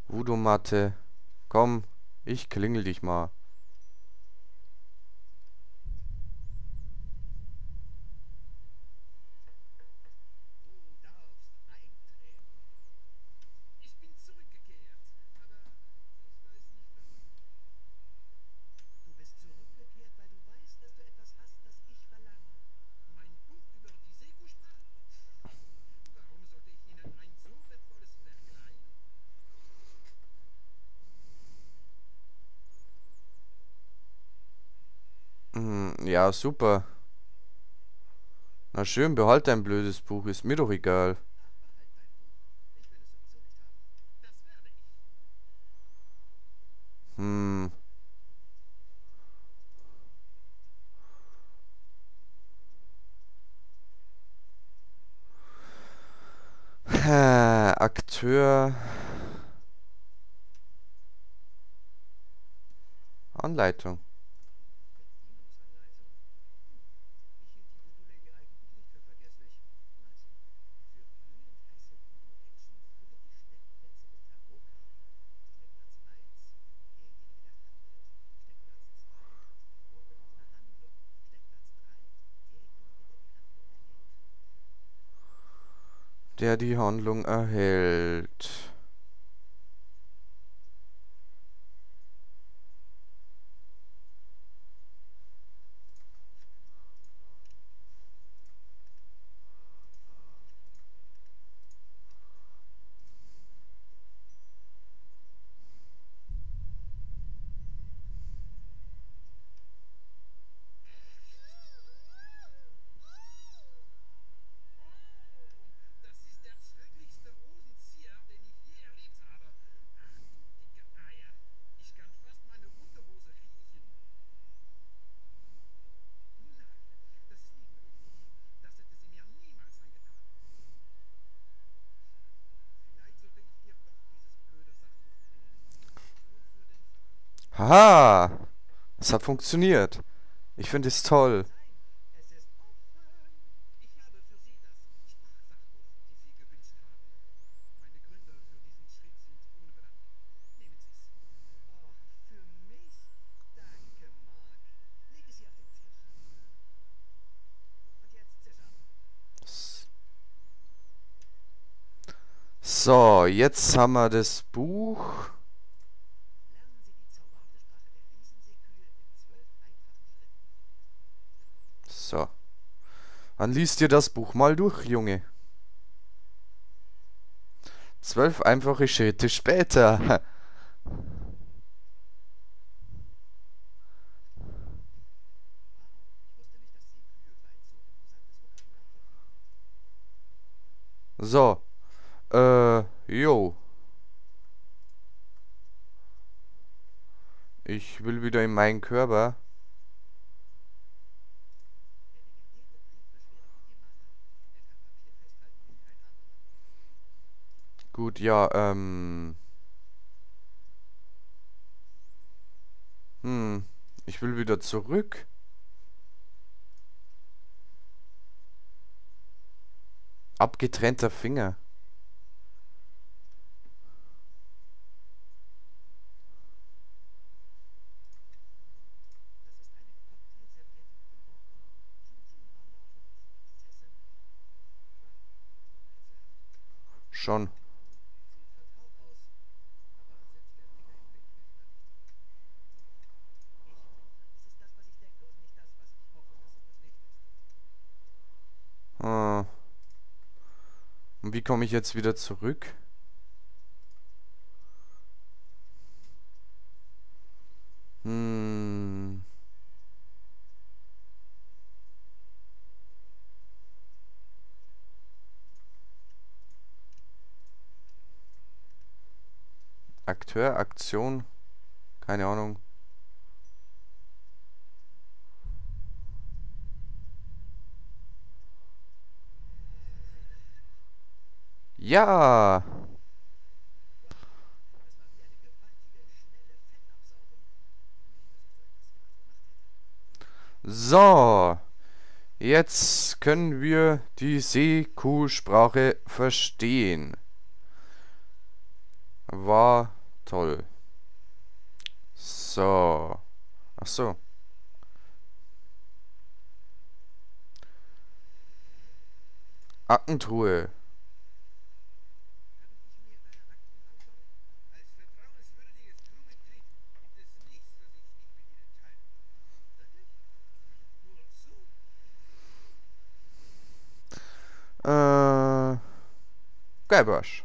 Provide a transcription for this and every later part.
Voodoo-Matte. Komm, ich klingel dich mal. Du darfst eintreten. Ich bin zurückgekehrt, aber ich weiß nicht warum. Du bist zurückgekehrt, weil du weißt, dass du etwas hast, das ich verlange. Mein Buch über die Seku-Sprache? Warum sollte ich Ihnen ein so wertvolles Werk leihen? Ja, super. Na schön, behalt dein blödes Buch, ist mir doch egal. Ach, behalt dein Buch. Ich will es sowieso nicht haben. Das werde ich. Hm. Akteur. Anleitung. Bedienungsanleitung. Ich hielt die Voodoo-Lady eigentlich nicht für vergesslich. Mal sehen. Für glühend heiße Voodoo-Action fülle die Steckplätze mit Tarotkarten. Steckplatz 1, derjenige, der handelt. Steckplatz 2, die vorgenommene Handlung. Steckplatz 3, derjenige, der die Handlung erhält. Der die Handlung erhält. Das ist der schrecklichste Rosenzieher, den ich je erlebt habe. Ach, du dicke Eier. Ich kann fast meine Unterhose riechen. Nein, das ist nicht möglich. Das hätte sie mir niemals angetan. Vielleicht sollte ich ihr doch dieses blöde Sachbuch bringen. Nur für den Fall. Haha! Es hat funktioniert. Ich finde es toll. Sein, es ist offen. Ich habe für Sie das Sprachsachbuch, die Sie gewünscht haben. Meine Gründe für diesen Schritt sind unbelangt. Nehmen Sie es. Oh, für mich? Danke, Mark. Lege sie auf den Tisch. Und jetzt zisch ab. So, jetzt haben wir das Buch. Lernen Sie die zauberhafte Sprache der Riesenseekühe in 12 einfachen Schritten. So. Dann liest dir das Buch mal durch, Junge. 12 einfache Schritte später. Wow, ich wusste nicht, dass Seekühe über ein so imposantes Vokabular verfügen. So. Jo. Ich will wieder in meinen Körper. Der legendäre Briefbeschwerer Yemana. Er kann Papier festhalten wie kein anderer. Gut, ja, hm. Ich will wieder zurück. Abgetrennter Finger. Das ist eine Cocktailserviette von Worten wie Juju Mama und Sesame. Rätselhaft. Schon. Sieht vertraut aus, aber selbst der Finger im Bild hilft da nicht. Ich hoffe, es ist das, was ich denke und nicht das, was ich hoffe, dass es das nicht ist. Ah. Und wie komme ich jetzt wieder zurück? Hm. Akteur, Aktion, keine Ahnung. Ja, Wow, das war wie eine gewaltige, schnelle Fettabsaugung. Nicht, dass ich so etwas jemals gemacht hätte. so. Jetzt können wir die Seekuh-Sprache verstehen. War Toll. So. Ach so. Aktentruhe. Kann ich mir deine Akten anschauen? Als vertrauenswürdiges Crewmitglied gibt es nichts, das ich nicht mit Ihnen teilen würde. Wirklich? Nur so? Guybrush.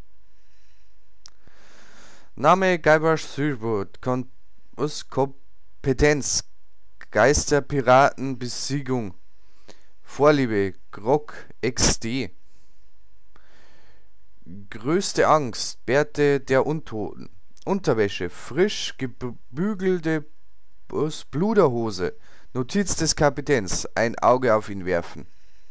Name Guybrush Threepwood. Kompetenz. Geisterpiratenbesiegung. Vorliebe. Grog XD. Größte Angst. Bärte der Untoten. Unterwäsche. Frisch gebügelte Bluderhose. Notiz des Kapitäns. Ein Auge auf ihn werfen.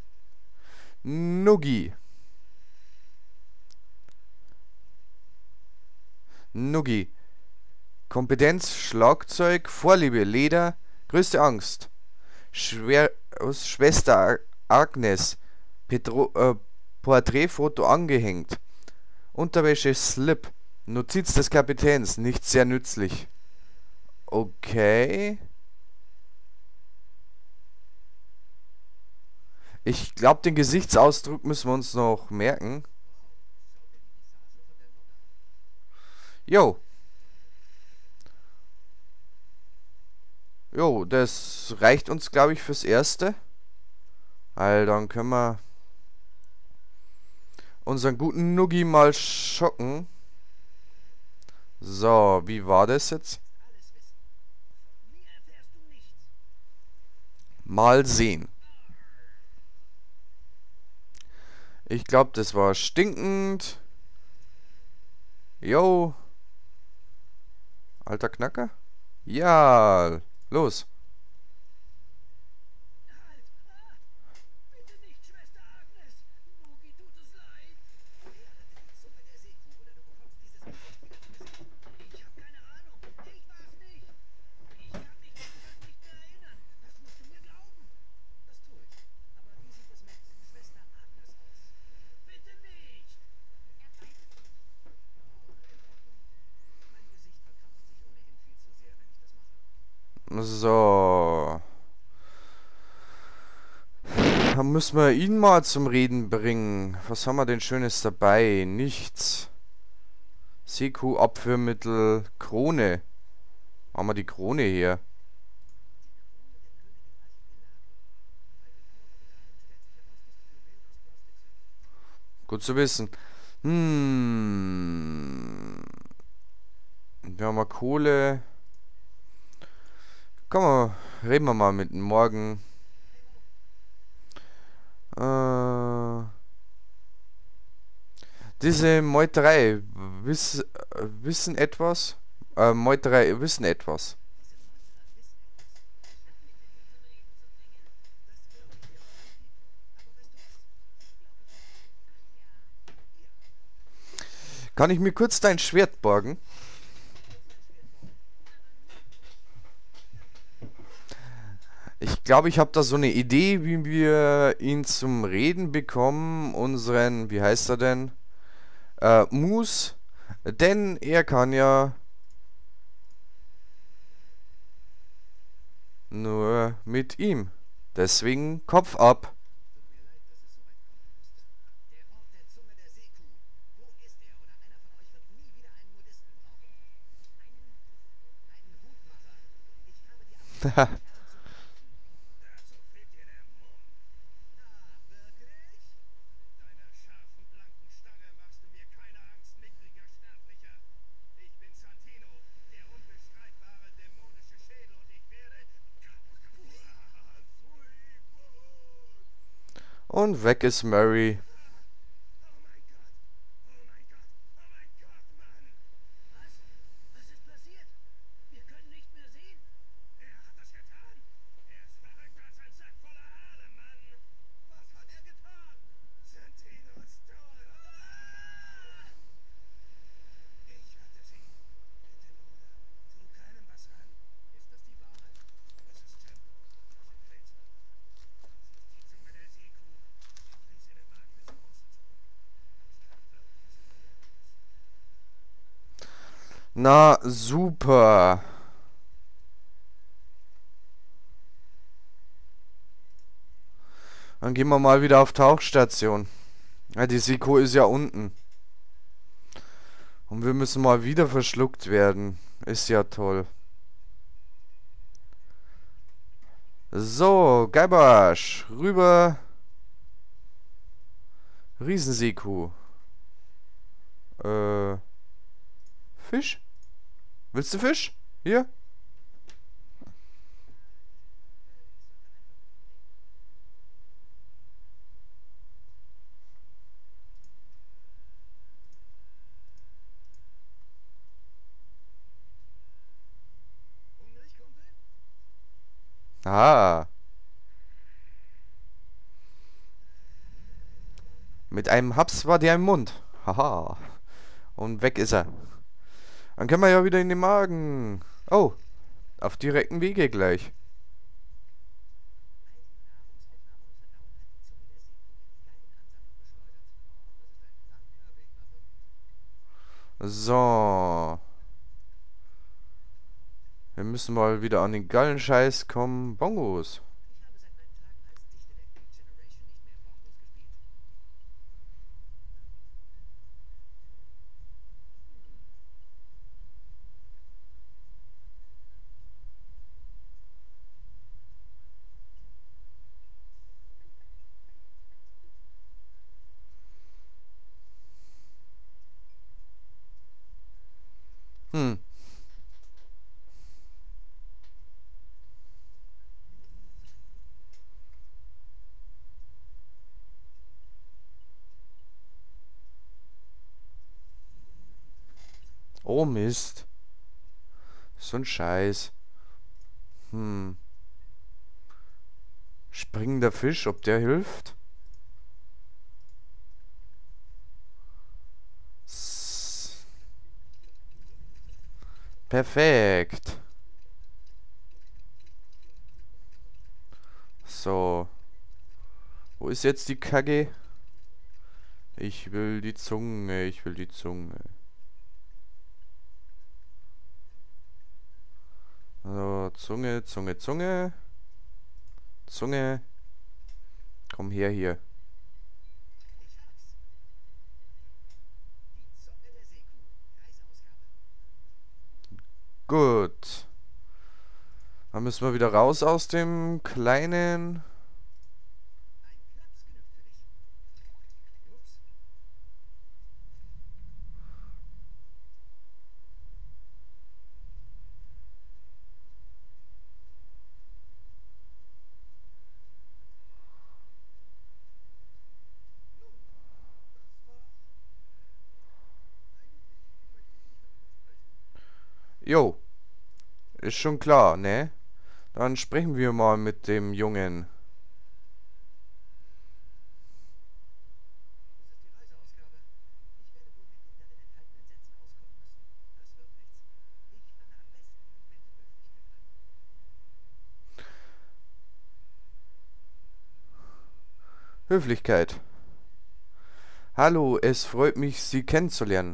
Nuggi. Nuggi. Kompetenz, Schlagzeug, Vorliebe, Leder, größte Angst. Schwester Agnes. Porträtfoto angehängt. Unterwäsche Slip. Notiz des Kapitäns, nicht sehr nützlich. Okay. Ich glaube, den Gesichtsausdruck müssen wir uns noch merken. Jo. Jo, das reicht uns, glaube ich, fürs Erste. Weil dann können wir unseren guten Nuggi mal schocken. So, wie war das jetzt? Alles wissen. Von mir erfährst du nichts. Mal sehen. Ich glaube, das war stinkend. Jo. Alter Knacker? Ja. Los. Halt! Ah! Bitte nicht, Schwester Agnes! Nuggi tut es leid! Wer hatte die Zunge der Seekuh oder du bekommst dieses Gesicht wieder zu Gesicht? Ich habe keine Ahnung. Ich war's nicht. Ich kann mich jedenfalls nicht mehr erinnern. Das musst du mir glauben. Das tue ich. Aber wie sieht es mit Schwester Agnes aus? Bitte nicht! Er weiß es nicht. Oh, in Ordnung. Mein Gesicht verkrampft sich ohnehin viel zu sehr, wenn ich das mache. So. Dann müssen wir ihn mal zum Reden bringen. Was haben wir denn Schönes dabei? Nichts. Seekuh-Abführmittel. Krone. Haben wir die Krone her? Gut zu wissen. Wir haben mal Kohle. Komm mal, reden wir mal mit dem Morgen. Diese Meuterei wissen etwas? Meuterei wissen etwas. Kann ich mir kurz dein Schwert borgen? Ich glaube, ich habe da so eine Idee, wie wir ihn zum Reden bekommen. Unseren, wie heißt er denn? Moose. Denn er kann ja nur mit ihm. Deswegen Kopf ab. Tut mir leid, dass es so weit kommen musste. Der Ort der Zunge der Seekuh. Wo ist er? Oder einer von euch wird nie wieder einen Modisten brauchen. Einen Hutmacher. Ich habe die Absicht, dazu fehlt dir der Mumm. Ah, wirklich? Mit deiner scharfen, blanken Stange machst du mir keine Angst, mickriger Sterblicher. Ich bin Santino, der unbestreitbare dämonische Schädel und ich werde... Und weg ist Murray. Oh mein Gott! Oh mein Gott! Oh mein Gott, Mann! Was? Was ist passiert? Wir können nicht mehr sehen. Er hat das getan. Er ist verrückter als ein Sack voller Haare, Mann. Was hat er getan? Santino ist tot. Ah! Ich hatte sie. Bitte, Bruder, tu keinem was an. Ist das die Wahrheit? Das ist Tempo. Das sind Rätsel. Das ist die Zunge der Seekuh. Die Prinzessin im Magen des Na, super. Dann gehen wir mal wieder auf Tauchstation. Ja, die Siko ist ja unten. Und wir müssen mal wieder verschluckt werden. Ist ja toll. So, Geibasch, rüber. Riesenseekuh. Fisch? Willst du Fisch? Hier? Hungrig, Kumpel? Ah. Mit einem Haps war der im Mund. Haha. Und weg ist er. Dann können wir ja wieder in den Magen. Oh, auf direkten Wege gleich. All die Nahrungsaufnahme und Verdauung hat die Zunge der Seekuh in die Gallenansammlung geschleudert. Das ist ein langer Weg nach unten. So. Wir müssen mal wieder an den Gallenscheiß kommen. Bongos. Ich habe seit meinen Tagen als Dichter der Beat Generation nicht mehr Bongos gespielt. Hm. Oh Mist. So ein Scheiß. Hm. Springender Fisch, ob der hilft? Perfekt. So. Wo ist jetzt die Kacke? Ich will die Zunge, ich will die Zunge. So, Zunge, Zunge, Zunge. Zunge. Komm her hier. Ich hab's. Die Zunge der Seekuh. Reiseausgabe. Gut. Dann müssen wir wieder raus aus dem kleinen... Ein Klaps genügt für dich. Ups. Nun, das war... Eigentlich möchte ich nicht darüber sprechen. Jo, ist schon klar, ne? Dann sprechen wir mal mit dem Jungen. Das ist die Reiseausgabe. Ich werde wohl mit den darin enthaltenen Sätzen auskommen müssen. Das wird nichts. Ich fange am besten mit Höflichkeit an. Höflichkeit. Hallo, es freut mich, Sie kennenzulernen.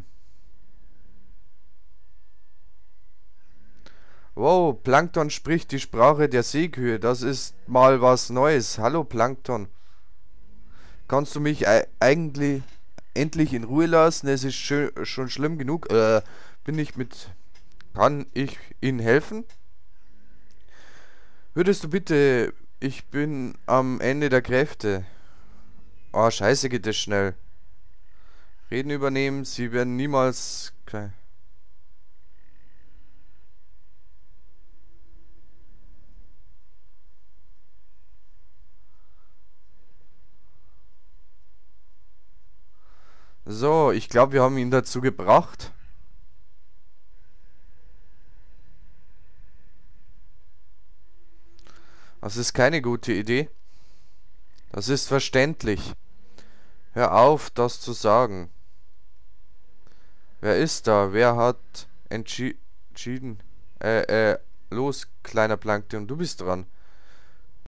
Wow, Plankton spricht die Sprache der Seekühe. Das ist mal was Neues. Hallo, Plankton. Kannst du mich eigentlich endlich in Ruhe lassen? Es ist schon schlimm genug. Bin ich mit... Kann ich Ihnen helfen? Würdest du bitte... Ich bin am Ende der Kräfte. Oh, scheiße, geht das schnell. Reden übernehmen, Sie werden niemals... So, ich glaube, wir haben ihn dazu gebracht. Das ist keine gute Idee. Das ist verständlich. Hör auf, das zu sagen. Wer ist da? Wer hat entschieden? Los, kleiner Plankton, du bist dran.